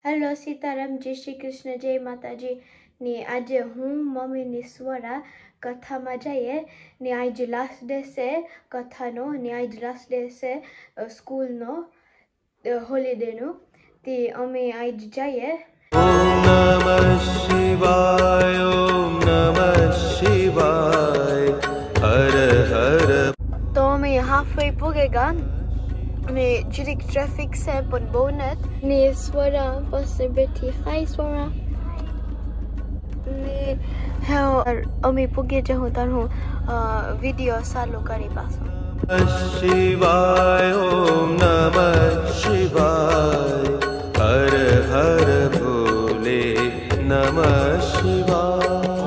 Hello Sitaram, जय श्री कृष्ण, जय माताजी ने आज हूँ मम्मी ने स्वरा कथा में जाइए ने आज लास्ट डे से कथा नो ने आज लास्ट डे से स्कूल नो हॉलिडे नो ते अमे आज जाइए। ओम नमः शिवाय, ओम नमः शिवाय, हर हर। तो अमे हाफवे पुगेगा ने जिरिक ट्रैफिक से पण बोनत ने स्वरा बस से बैठी। हाय स्वरा ने है अमी पुगे जहु तानु वीडियो चालू करी पासो। शिवाय, ओम नमः शिवाय, हर हर भोले नमः शिवाय।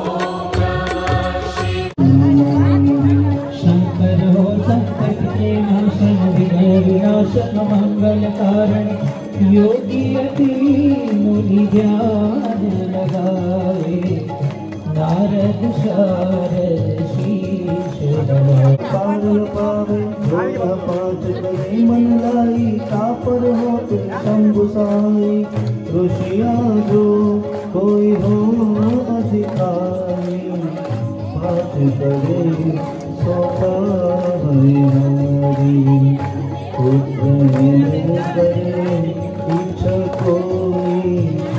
शंकर हो संकट के नाशन, विघ्न विनाशन, मंगल कारण, योगी अति मुनि ध्यान लगावे, नारद शारद शीश नवाए। पागल पावे भोला पात करे, मन लाई तापर होते शंभु साई, ऋषिया जो कोई हो अधिकारी, पात करे सोता हरि करे इच्छा कोई,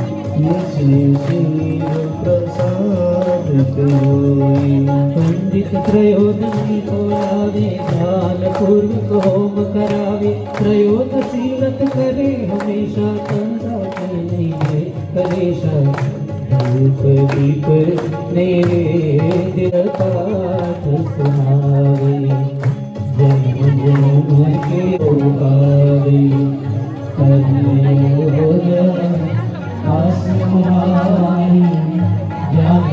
प्रसाद करोई। पंडित त्रयोदशी को लावे, ध्यान पूर्वक होम करावे, त्रयोदशी व्रत करे हमेशा, कंधा नहीं कलेशा, धूप दीप नैवेद्य पाठ सुनावे, जन्म जन्म के उगावे, आसमानी ज्ञान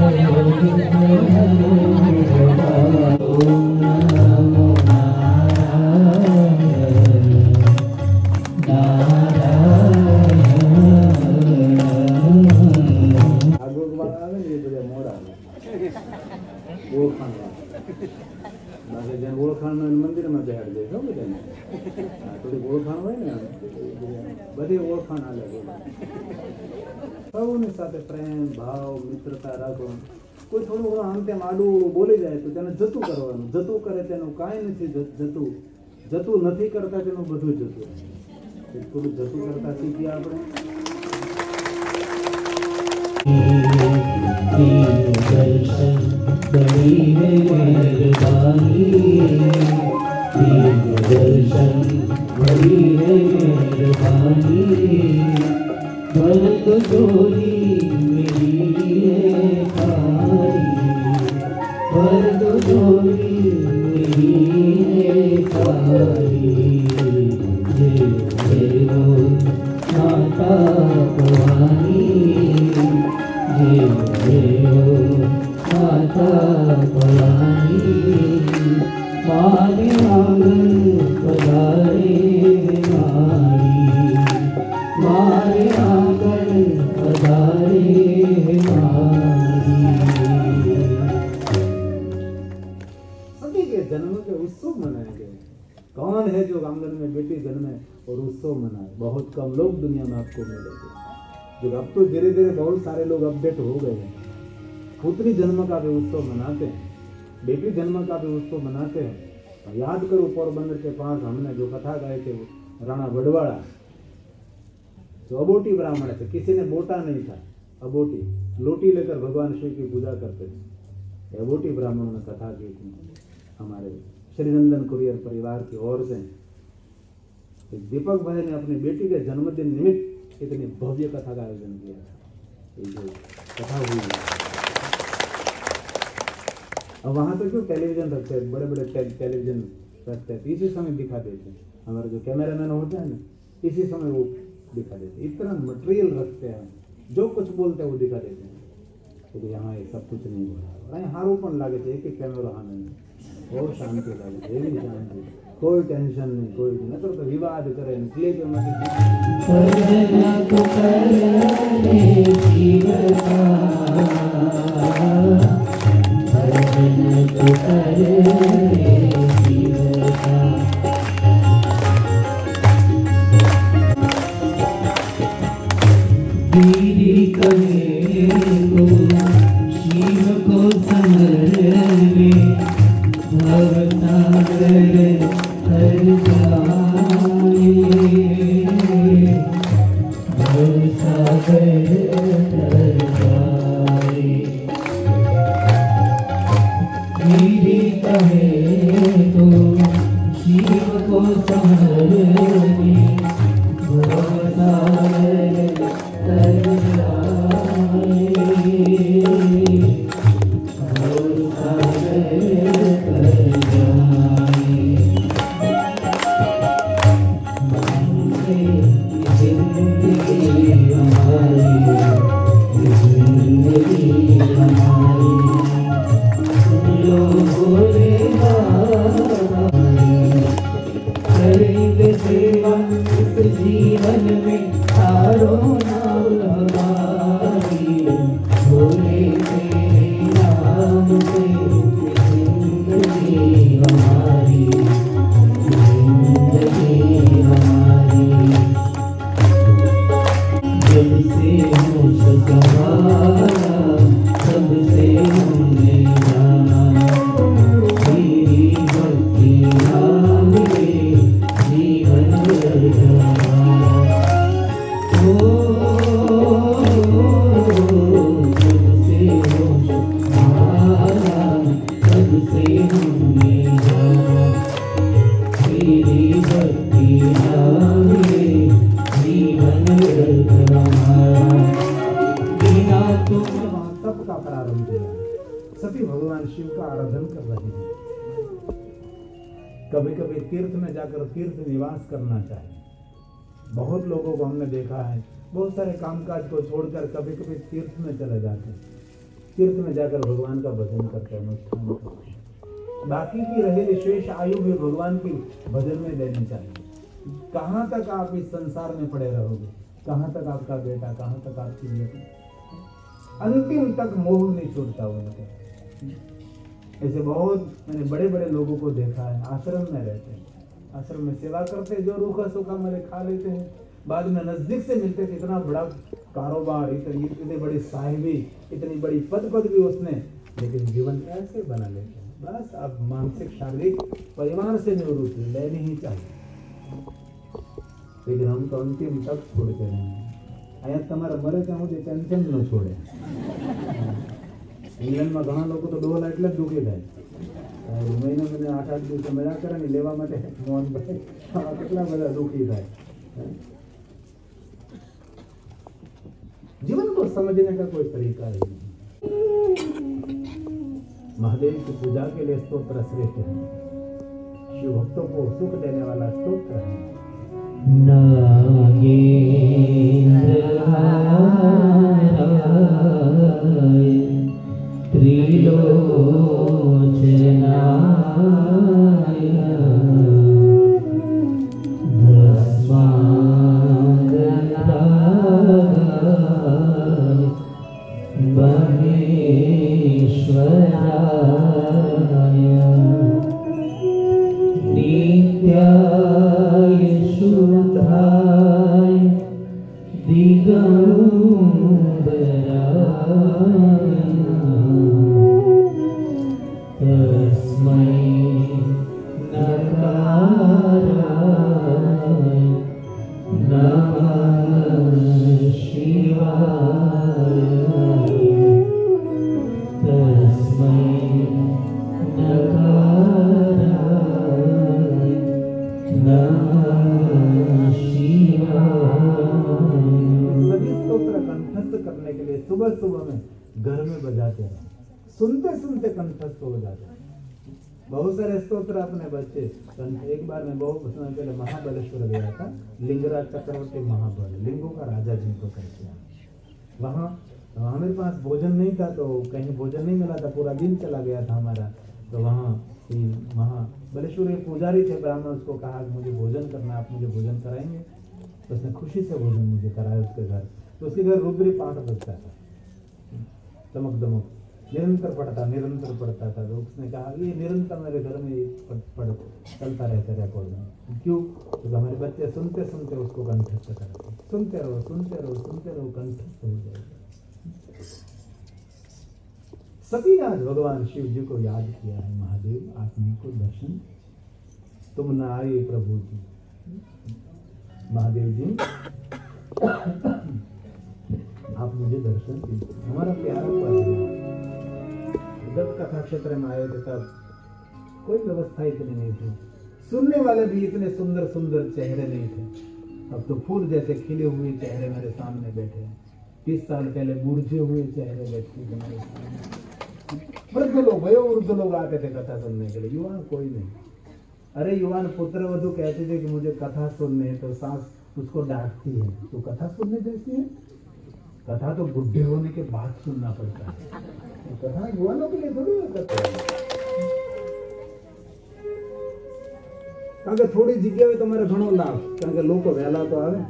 ओम नमो ओळखाण मंदिर में बेहाड़ दे थोड़ी ओळखाण हो बड़ी ओळखाण आले सौनी साथे प्रेम भाव मित्रता राखो। कोई थोड़ું આમ તેમ આડું બોલી જાય તો તેને જતું કરવાનું, જતું કરે તેનું કાંઈ નથી જતું, જતું નથી કરતા તેનું બધું જતું। થોડું જતું કરતા શીખીએ આપણે। दर्शन बड़ी मेहरबानी, दर्शन बड़ी मेहरबानी, भरत जोड़ी मेरी कारी, भरत जोड़ी मेरी कारी, जय जय हो माता भवानी, जय जय हो माता भवानी, मारे आंगन पधारे मारी, मारे आंगन पधारे मारी। सभी के जन्म के उत्सव मनाए गए। कौन है जो आंगन में बेटी जन्मे और उत्सव मनाए? बहुत कम लोग दुनिया में आपको मिलेंगे। जो अब तो धीरे धीरे बहुत सारे लोग अपडेट हो गए हैं। पुत्री जन्म का भी उत्सव मनाते हैं, बेटी जन्म का भी उत्सव मनाते हैं। याद करो पोरबंदर के पास हमने जो कथा गाए थे, राणा वडवाड़ा जो अबोटी ब्राह्मण थे, किसी ने बोटा नहीं था, अबोटी लोटी लेकर भगवान शिव की पूजा करते थे। अबोटी ब्राह्मणों ने कथा की थी। हमारे श्रीनंदन कुरियर परिवार की ओर से दीपक भाई ने अपनी बेटी के जन्मदिन निमित्त इतनी भव्य कथा का आयोजन किया था। ये जो कथा हुई अब वहाँ तो क्यों टेलीविजन रखते हैं, बड़े बड़े टेलीविजन रखते हैं, इसी समय दिखा देते हैं। हमारे जो कैमरामैन होते हैं ना, इसी समय वो दिखा देते हैं। इतना मटेरियल रखते हैं, जो कुछ बोलते हैं वो दिखा देते हैं। तो यहाँ ये सब कुछ नहीं हो रहा। अँ हारूपन लागे थे, एक कैमरा हाँ नहीं और शांति लागे थे, एवी शांति, कोई टेंशन नहीं, कोई नहीं। तो विवाद करे इसलिए कि वीरी कहे तो शिव को समरे भवसागर तर जाए भवसागर तर जाए वीरी कहे तो शिव को समरे भवसागर तर जाए भवसागर तर जाए जिंदगी हमारी भोले करेंगे सेवा इस जीवन में तारो नाम हमारी भोले तेरे नाम से जिंदगी हमारी जब से होश संभाला तब से हमने जाना तेरी भक्ति नाम में जीवन गवाया जब से होश संभाला तब से हमने जाना तेरी भक्ति नाम में जीवन बिना तुम तप का प्रारंभ किया सभी भगवान शिव का आराधन कर रहे हैं। कभी कभी तीर्थ में जाकर तीर्थ निवास करना चाहिए। बहुत लोगों को हमने देखा है बहुत सारे कामकाज को छोड़कर कभी कभी तीर्थ में चले जाते हैं, तीर्थ में जाकर भगवान का भजन करते हैं, अनुष्ठान करते हैं। बाकी की रहेली शेष आयु भी भगवान की भजन में देनी चाहिए। कहाँ तक आप इस संसार में पड़े रहोगे, कहाँ तक आपका बेटा, कहाँ तक आपकी बेटी, अंतिम तक मोह नहीं छूटता उनके। ऐसे बहुत मैंने बड़े बड़े लोगों को देखा है, आश्रम में रहते हैं, आश्रम में सेवा करते, जो रूखा सूखा मेरे खा लेते हैं, बाद में नजदीक से मिलते थे, इतना बड़ा कारोबार, इतनी बड़ी साहिबी, इतनी बड़ी पद भी उसने, लेकिन जीवन कैसे बना लेते हैं। बस अब मानसिक शारीरिक परिवार से निवृत्ति लेनी ही चाहिए, लेकिन हम तो अंतिम तक छोड़ के रहेंगे। अँ तमारे मरे ત્યાં સુધી ટેન્શન ન છોડે। ઇંગ્લેન્ડમાં ઘણા લોકો તો ડોલા એટલે જ દુઃખી થાય, મહિને 8-8 દિવસે મેળા કરે ને લેવા માટે મોહનભાઈ કેટલા બધા દુઃખી થાય। जीवन को समझने का कोई तरीका ही नहीं। महादेव की पूजा के लिए स्तोत्र श्रेष्ठ है, शिव भक्तों को सुख देने वाला स्तोत्र है। नागेन्द्रहाराय त्रिलोचनाय भस्मागताय महेश्वराय नित्याय शुद्धाय दिगंबराय तस्मै नकाराय नमः शिवाय तस्मै नकाराय नमः शिवाय। सभी स्तोत्र कंठस्थ करने के लिए सुबह सुबह में घर में बजाते हैं, सुनते सुनते कंठस्थ हो जाते हैं। बहुत सारे स्तोत्र अपने बच्चे। एक बार मैं बहुत समय पहले महाबलेश्वर गया था, लिंगराज चक्रवर्ती महाबल, लिंगों का राजा जिनको कहते हैं। वहाँ मेरे पास भोजन नहीं था, तो कहीं भोजन नहीं मिला था, पूरा दिन चला गया था हमारा। तो वहाँ महाबलेश्वर के पुजारी थे ब्राह्मण, उसको कहा कि मुझे भोजन करना, आप मुझे भोजन कराएंगे? तो उसने खुशी से भोजन मुझे कराया उसके घर। तो उसके घर रुद्री पाठ बजता था, चमक दमक, निरंतर पढ़ता था। तो उसने कहा ये निरंतर मेरे घर में चलता रहता है रिकॉर्ड में। क्यों? तो हमारे बच्चे सुनते सुनते उसको कंठस्थ करते, सुनते रहो कंठस्थ हो जाएगा। सभी आज भगवान शिव जी को याद किया है, महादेव आप हमको दर्शन, तुम न आए प्रभु जी, महादेव जी आप मुझे दर्शन दीजिए। हमारा प्यारा पद जब कथा क्षेत्र में आए थे तब कोई व्यवस्था इतनी नहीं थी, सुनने वाले भी इतने सुंदर सुंदर चेहरे नहीं थे। अब तो फूल जैसे खिले हुए चेहरे मेरे सामने बैठे हैं। 30 साल पहले मुरझे हुए चेहरे बैठे हमारे सामने। वृद्ध लोग, वयोवृद्ध लोग आते थे कथा सुनने के लिए, युवान कोई नहीं। अरे युवान पुत्र वधु कहते थे कि मुझे कथा सुनने, तो सास उसको डांटती है, तो कथा सुनने जैसी है? कथा तो बुढ़े होने के बाद सुनना पड़ता है, कथा युवानों के लिए थोड़ी करते हैं। अगर थोड़ी जगह हो तो मेरे घणो लाभ, क्योंकि लोग को वहेला तो आवे,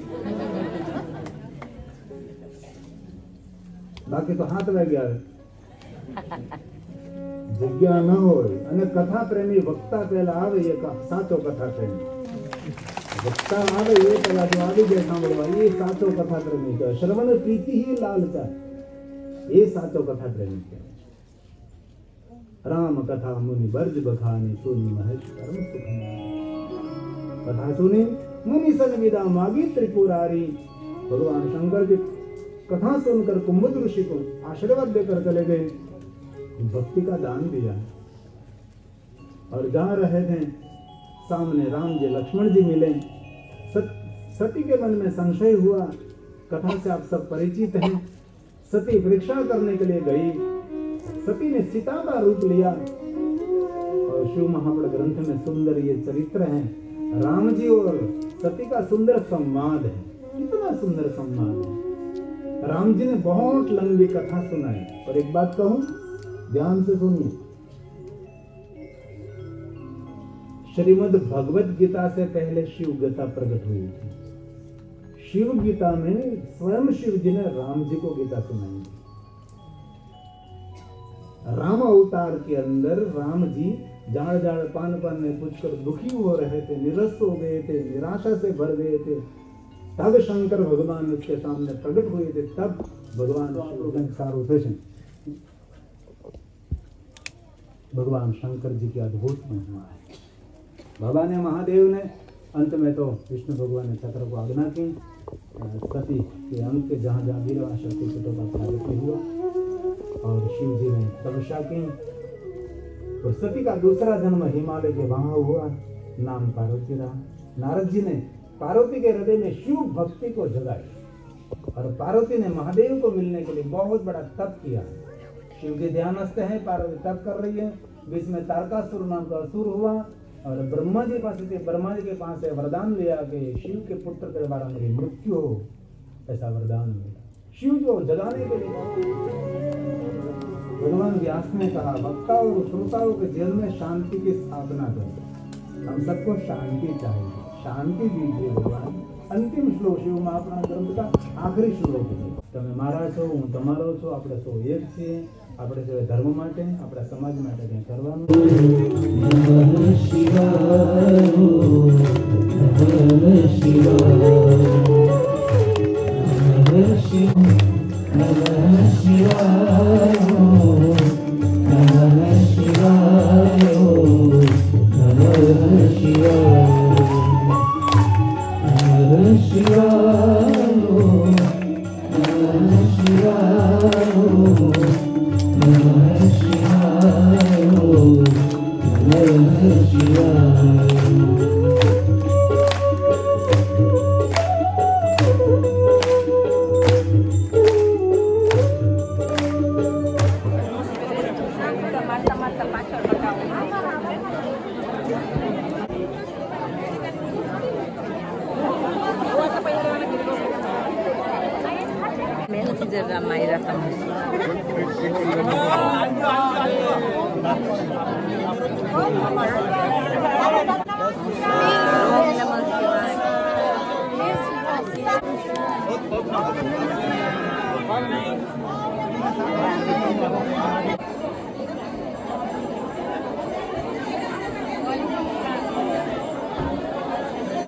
बाकी तो हाथ वह गया जग्या न हो। कथा प्रेमी वक्ता पहला आवे, ये साचो कथा प्रेमी वक्ता आवे, ये पहला जो आगे जे सांभळवा ये साचो कथा प्रेमी कहे। श्रवण प्रीति ही लालचा, ये साचो कथा प्रेमी कहे। राम कथा मुनि बर्ज बखाने, सुनी महेश परम सुख। कथा सुनी मुनि सन विदा मागी त्रिपुरारी। भगवान शंकर जी कथा सुनकर कुमुद ऋषि को आशीर्वाद देकर चले गए, भक्ति का दान दिया। और जा रहे थे, सामने राम जी लक्ष्मण जी मिले। सती के मन में संशय हुआ, कथा से आप सब परिचित हैं। सती परीक्षा करने के लिए गई, सती ने सीता का रूप लिया। और शिव महापुराण ग्रंथ में सुंदर ये चरित्र है, राम जी और सती का सुंदर संवाद है। कितना सुंदर संवाद है। राम जी ने बहुत लंबी कथा सुनाई। और एक बात कहूं, ध्यान से सुनिए, श्रीमद् भगवत गीता से पहले शिव गीता प्रकट हुई थी। शिव गीता में स्वयं शिव जी ने राम जी को गीता सुनाई। राम अवतार के अंदर राम जी जाड़ जाड़ पान पान में पूछकर दुखी हो रहे थे, निरस्त हो गए थे, निराशा से भर गए थे। तब शंकर भगवान उसके सामने प्रकट हुए थे। तब भगवान भगवान शंकर जी की अद्भुत महिमा है। भगवान महादेव ने अंत में तो विष्णु भगवान ने चक्र को आज्ञा की, सती के अंक के जहाँ जहाँ वीरवा शक्ति का प्रागट्य हुआ और शिव जी ने तपस्या की। तो सती का दूसरा जन्म हिमालय के वहां हुआ, नाम पार्वती रहा। नारद जी ने पार्वती के हृदय में शिव भक्ति को जगाई और पार्वती ने महादेव को मिलने के लिए बहुत बड़ा तप किया। शिव जी ध्यानस्थ है, पार्वती तप कर रही है। बीच में तारकासुर नाम का असुर हुआ और ब्रह्मा जी के पास से वरदान लिया कि शिव के पुत्र के द्वारा मेरी मृत्यु हो, ऐसा वरदान मिला। शिव को जगाने के लिए भगवान व्यास ने कहा, वक्ताओं और श्रोताओं के जीवन में शांति की स्थापना करो। हम सबको शांति चाहिए, शांति दीजिए भगवान। अंतिम श्लोक शिव महापुराण ग्रंथ का आखिरी श्लोक है। તમે મારા છો, હું તમારો છું, આપણે સૌ એક છીએ। આપણે જો ધર્મ માટે, આપણા સમાજ માટે કંઈ કરવાનું નમઃ શિવાય, નમઃ શિવાય, નમઃ શિવાય, નમઃ શિવાય, નમઃ શિવાય, નમઃ શિવાય, નમઃ શિવાય, Namaste.